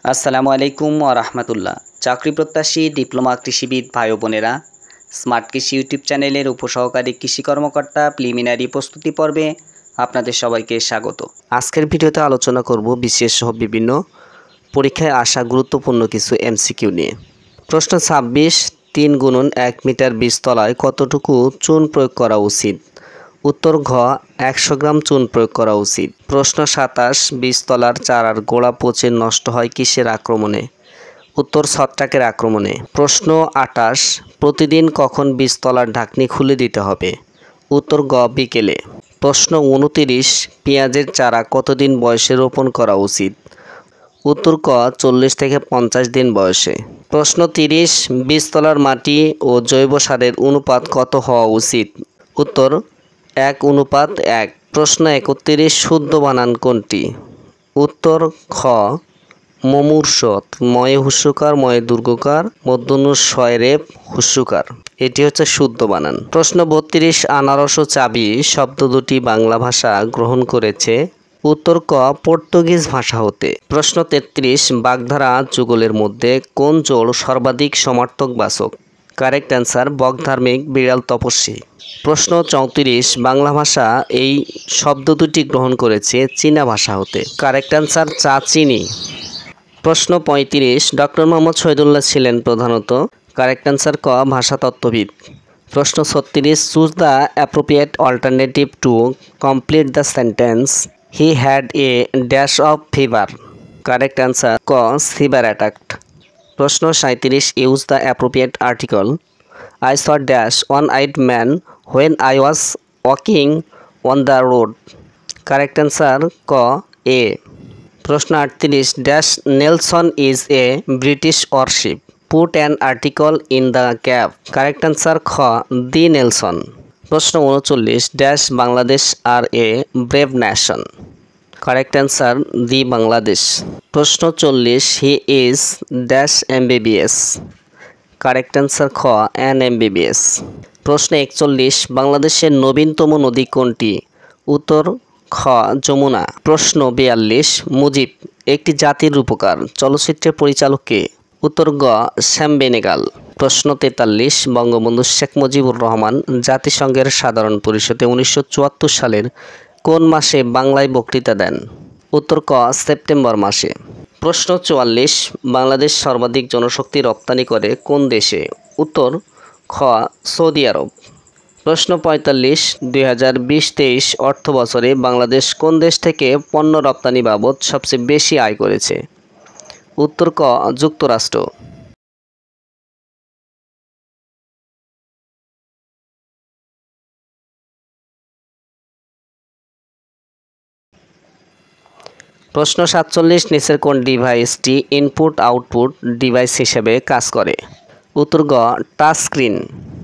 আসসালামু আলাইকুম ওয়া রাহমাতুল্লাহ। চাকরি প্রত্যাশী ডিপ্লোমা কৃষিবিদ ভাই ও বোনেরা, স্মার্ট কৃষি ইউটিউব চ্যানেলের উপসহকারী কৃষি কর্মকর্তা প্রিলিমিনারি প্রস্তুতি পর্বে আপনাদের সবাইকে স্বাগত। আজকের ভিডিওতে আলোচনা করব বিশেষ সহ বিভিন্ন পরীক্ষায় আসা গুরুত্বপূর্ণ কিছু এমসিকিউ নিয়ে। প্রশ্ন 26, 3 × 1 মিটার বীজতলায় কতটুকু চুন প্রয়োগ করা উচিত? উত্তর ঘ, 100 গ্রাম চুন প্রয়োগ করা উচিত। প্রশ্ন 27, বীজতলার চারার গোড়া পচে নষ্ট হয় কিসের আক্রমণে? উত্তর ছত্রাকের আক্রমণে। প্রশ্ন 28, প্রতিদিন কখন বীজতলার ঢাকনি খুলে দিতে হবে? উত্তর গ, বিকেলে। প্রশ্ন 29, পেঁয়াজের চারা কতদিন বয়সে রোপণ করা উচিত? উত্তর ক, 40 থেকে 50 দিন বয়সে। প্রশ্ন 30, বীজতলার মাটি ও জৈব সারের অনুপাত কত হওয়া উচিত? উত্তর 1:1। প্রশ্ন 31, শুদ্ধ বানান কোনটি? উত্তর খ, মমূর্ষ, ময়ে হুস্যকার ময়ে দুর্গকার মধ্যনু শয় রেপ হুস্যকার, এটি হচ্ছে শুদ্ধ বানান। প্রশ্ন 32, আনারস ও চাবি শব্দ দুটি বাংলা ভাষা গ্রহণ করেছে? উত্তর ক, পর্তুগিজ ভাষা হতে। প্রশ্ন 33, বাগধারা যুগলের মধ্যে কোন জোড় সর্বাধিক সমার্থক বাচক? কারেক্ট অ্যান্সার, বকধার্মিক বিড়াল তপস্বী। প্রশ্ন 34, বাংলা ভাষা এই শব্দ দুটি গ্রহণ করেছে চীনা ভাষা হতে? কারেক্ট অ্যান্সার, চা চিনি। প্রশ্ন 35, ডক্টর মোহাম্মদ শহীদুল্লাহ ছিলেন প্রধানত? কারেক্ট অ্যান্সার ক, ভাষাতত্ত্ববিদ। প্রশ্ন 36, choose the appropriate alternative to complete the sentence he had a dash of fever. Correct answer ক, ফিভার অ্যাটাকড। প্রশ্ন 37, use the appropriate article I saw dash one-eyed man when I was walking on the road. Correct answer ক, A. প্রশ্ন 38, dash Nelson is a British warship. Put an article in the gap. Correct answer খ, the Nelson. প্রশ্ন 39, dash Bangladesh are a brave nation. Correct answer, the Bangladesh. প্রশ্ন 40, he is dash MBBS. Correct answer খ, an MBBS। প্রশ্ন 41, বাংলাদেশের নবীনতম নদী কোনটি? উত্তর খ, যমুনা। প্রশ্ন 42, মুজিব একটি জাতির রূপকার চলচ্চিত্রের পরিচালক কে? উত্তর গ, শ্যাম বেনেগাল। প্রশ্ন 43, বঙ্গবন্ধু শেখ মুজিবুর রহমান জাতিসংঘের সাধারণ পরিষদে 1974 সালের কোন মাসে বাংলায় বক্তৃতা দেন? উত্তর ক, সেপ্টেম্বর মাসে। প্রশ্ন 44, বাংলাদেশ সর্বাধিক জনশক্তি রপ্তানি করে কোন দেশে? উত্তর খ, সৌদি আরব। প্রশ্ন 45, 2020-23 অর্থ বছরে বাংলাদেশ কোন দেশ থেকে পণ্য রপ্তানি বাবদ সবচেয়ে বেশি আয় করেছে? উত্তর ক, যুক্তরাষ্ট্র। প্রশ্ন 47, নিচের কোন ডিভাইসটি ইনপুট আউটপুট ডিভাইস হিসেবে কাজ করে? উত্তর গ, টাচ স্ক্রিন।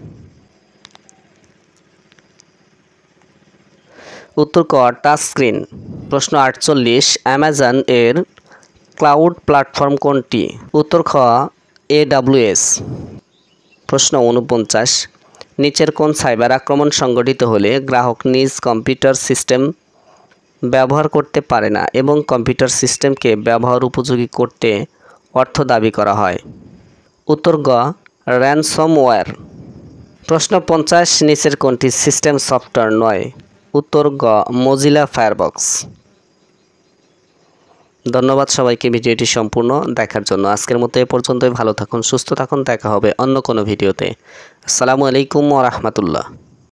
উত্তর ক, টাচ স্ক্রিন। প্রশ্ন 48, অ্যামাজন এর ক্লাউড প্ল্যাটফর্ম কোনটি? উত্তর খ, AWS। প্রশ্ন 49, নিচের কোন সাইবার আক্রমণ সংঘটিত হলে গ্রাহক নিজ কম্পিউটার সিস্টেম ব্যবহার করতে পারে না এবং কম্পিউটার সিস্টেমকে ব্যবহার উপযোগী করতে অর্থ দাবি করা হয়? উত্তর গ, র্যানসমওয়্যার। প্রশ্ন 50, নিচের কোনটি সিস্টেম সফটওয়্যার নয়? উত্তর গ, মজিলা ফায়ারবক্স। ধন্যবাদ সবাইকে ভিডিওটি সম্পূর্ণ দেখার জন্য। আজকের মতো এ পর্যন্তই। ভালো থাকুন, সুস্থ থাকুন, দেখা হবে অন্য কোনো ভিডিওতে। আসসালামু আলাইকুম ওয়া রাহমাতুল্লাহ।